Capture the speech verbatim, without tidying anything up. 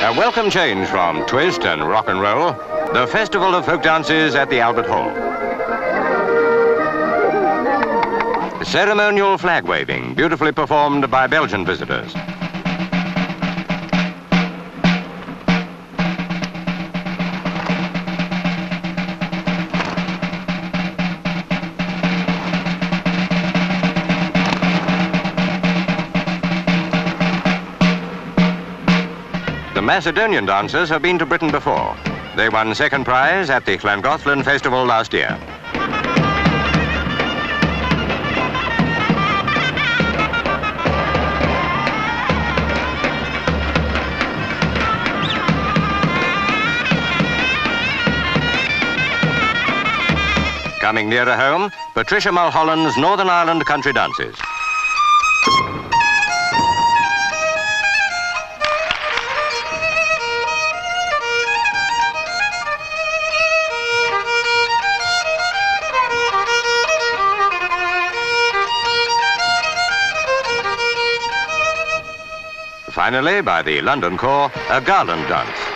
A welcome change from twist and rock and roll, the Festival of Folk Dances at the Albert Hall. Ceremonial flag waving, beautifully performed by Belgian visitors. The Macedonian dancers have been to Britain before. They won second prize at the Llangollen Festival last year. Coming nearer home, Patricia Mulholland's Northern Ireland country dances. Finally, by the London corps, a garland dance.